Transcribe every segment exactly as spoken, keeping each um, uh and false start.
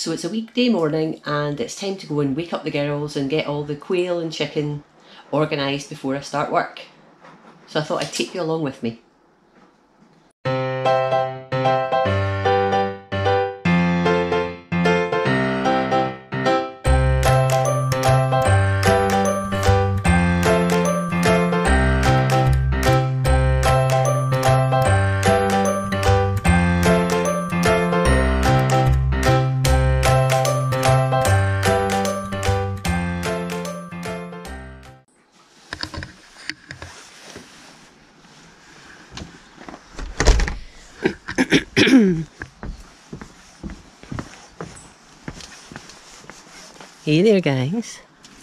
So it's a weekday morning and it's time to go and wake up the girls and get all the quail and chicken organised before I start work. So I thought I'd take you along with me. Hey there, guys.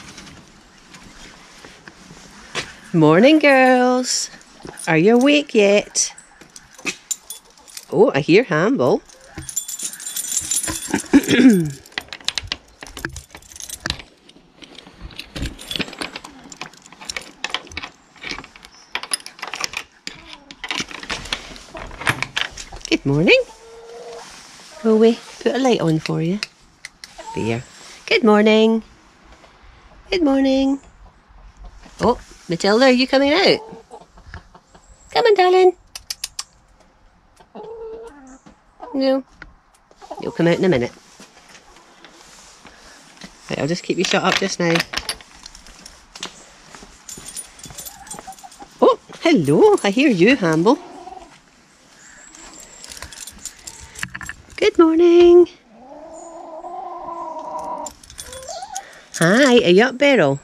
Morning, girls. Are you awake yet? Oh, I hear Hamble. Good morning. Will we put a light on for you? There. Good morning. Good morning. Oh, Matilda, are you coming out? Come on, darling. No. You'll come out in a minute. Right, I'll just keep you shut up just now. Oh, hello. I hear you, Hamble. Good morning. Hi, are you up, Beryl?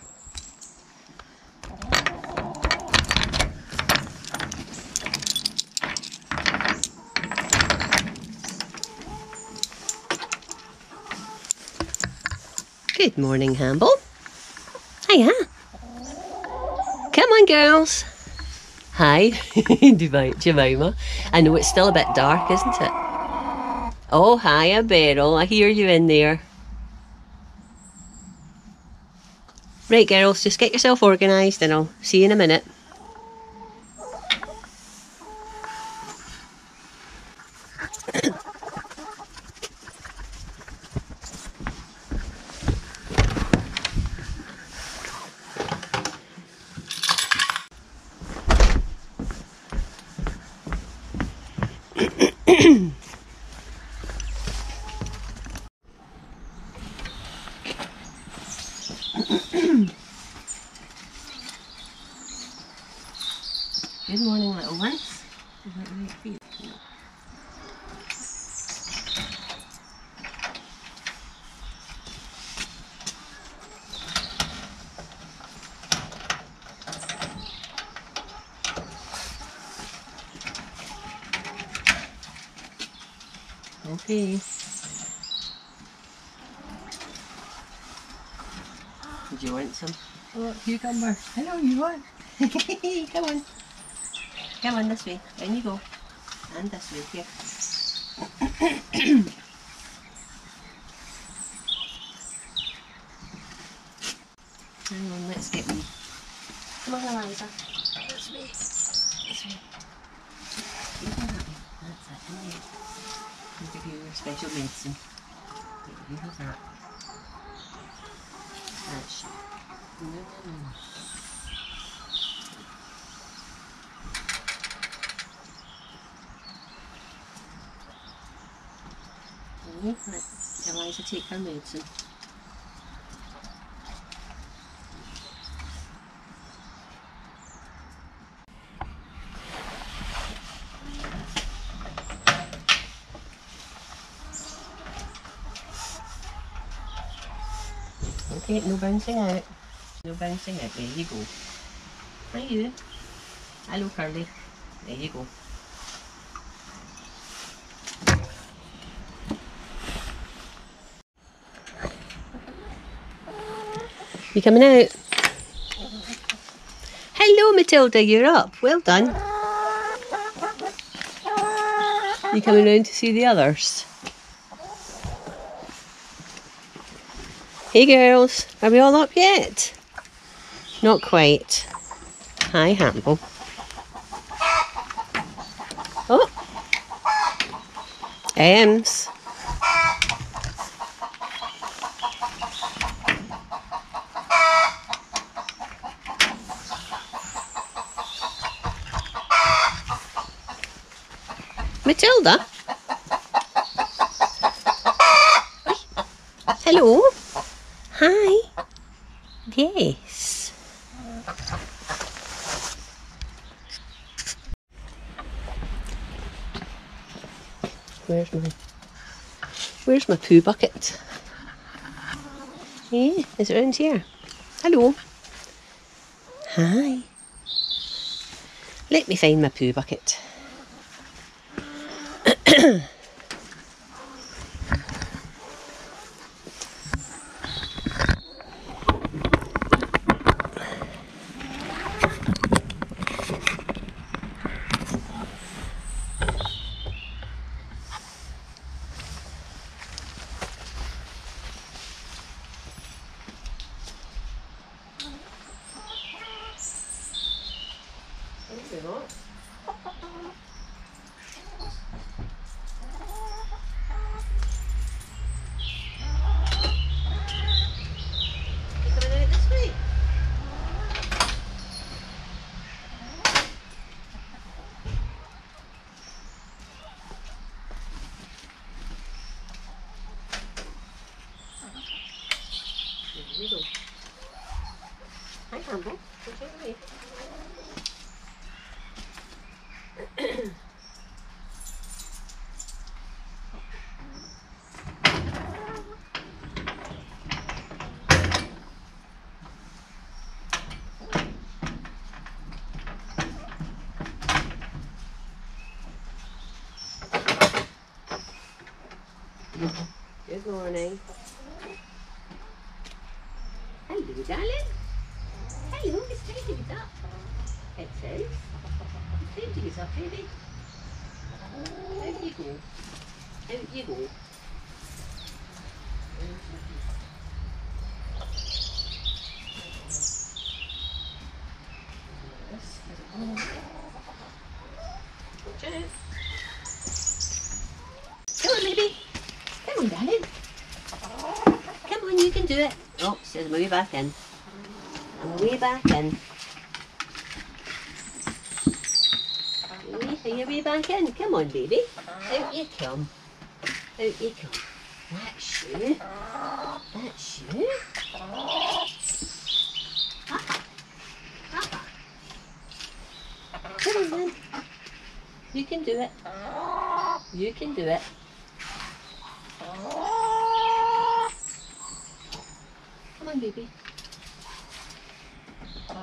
Good morning, Hamble. Hiya. Come on, girls. Hi, Jemima. I know it's still a bit dark, isn't it? Oh, hiya, Beryl. I hear you in there. Right, girls, just get yourself organised and I'll see you in a minute. Good morning, little ones. Is that right for you? No. Okay. Did you want some? Oh, cucumber. I know you want. Come on. Come on, this way. In you go. And this way, here. Hang on, let's get me. Come on, Eliza. This way. This way. That's it. In there. I'll give you your special medicine. Here, have that. That's it. No, no, no. Let Eliza take her medicine. Okay, no bouncing out. No bouncing out. There you go. Hi you. Hello, Curly. There you go. You coming out? Hello, Matilda, you're up. Well done. You coming round to see the others? Hey girls, are we all up yet? Not quite. Hi, Hamble. Oh. Ems. Matilda? Hello? Hi? Yes. Where's my... Where's my poo bucket? Yeah, is it around here? Hello? Hi? Let me find my poo bucket. Hi, Campbell. Good morning. Hello, darling. Hello, it's time to get up. It says. It's time to get up, baby. Out you go. Out you go. Watch out. Come on, baby. Come on, darling. Come on, you can do it. Oh, it says I'm way back in. I'm way back in. Are you way back in? Come on, baby. Out you come. Out you come. That's you. That's you. Papa. Papa. Come on, then. You can do it. You can do it. Come on, baby. Come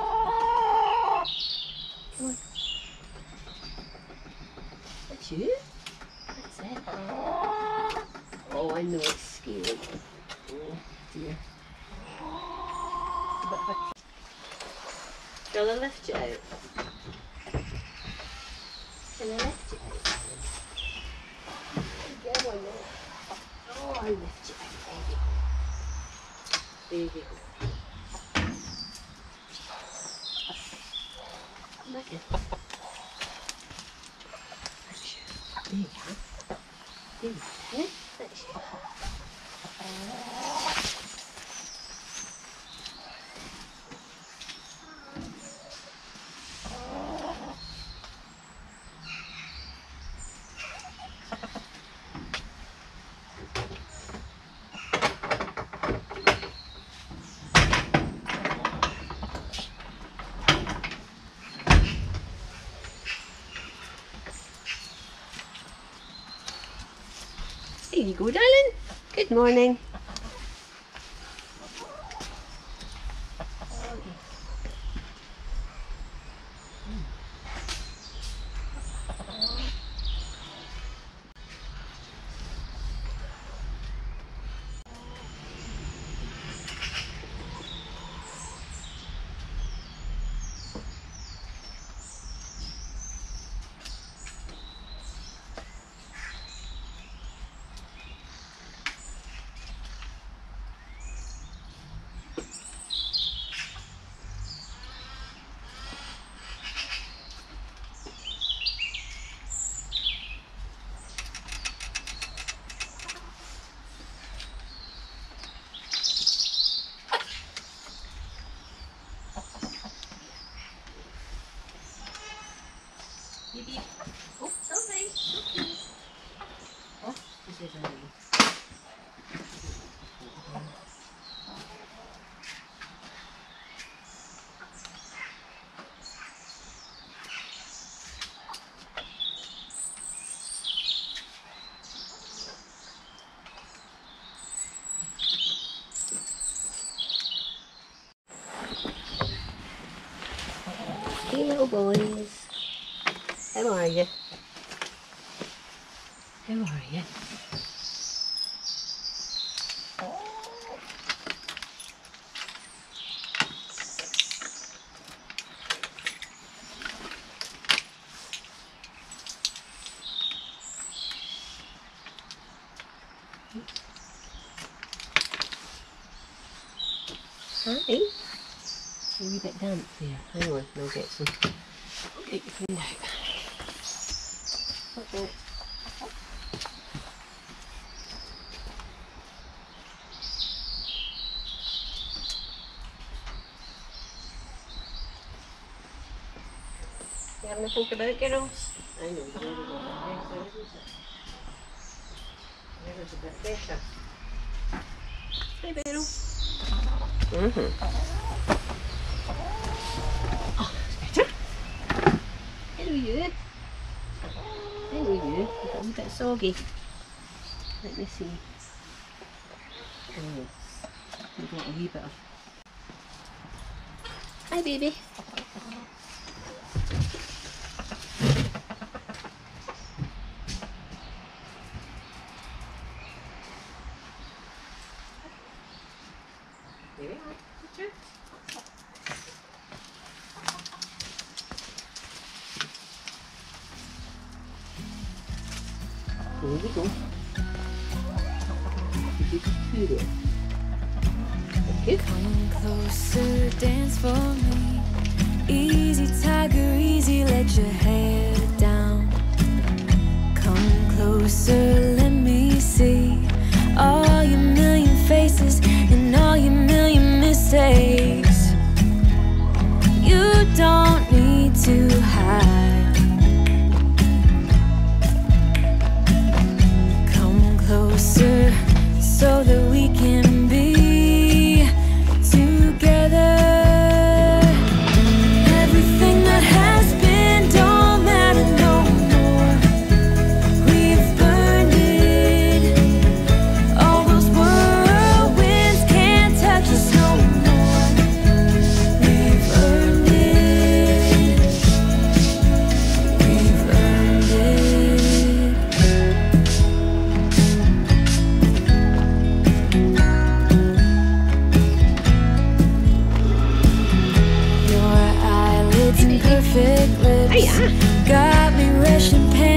on. That's you? That's it. Oh, I know it's scary. Oh, dear. But, but, shall I lift you out? Shall I lift you out? Get one there. Oh, I'll lift you out. There you go. There you go. Look at it. There you go. There you go. That's you. There you go, darling. Good morning. Beep, beep. Oh, sorry. Ollie. Oh, this is Ollie. Hey little boys, how are you? How are you? Hi. A wee bit damp there. Hang on, I'll get some. I'll get you cleaned out. Okay. You having a think about, girls? I know, the weather's a bit better, isn't it? The weather's a bit better. Hi, Beryl. Mm-hmm. Oh, it's better. Hello, you. Hello, you. You've got a wee bit soggy. Let me see. Oh, yes. You've got a wee bit of... Hi, baby. Here we are. Picture. Here we go. Thank you. Come closer, dance for me. Easy, tiger, easy, let your hair down. Come closer, let me see all your million faces and all your million mistakes. You don't need to hide. Come closer so that we can be together. Everything that has been don't matter no more. We've burned it. All those whirlwinds can't touch us no more. We've earned it. We've earned it. Your eyelids and perfect lips Hiya. got me rushing past.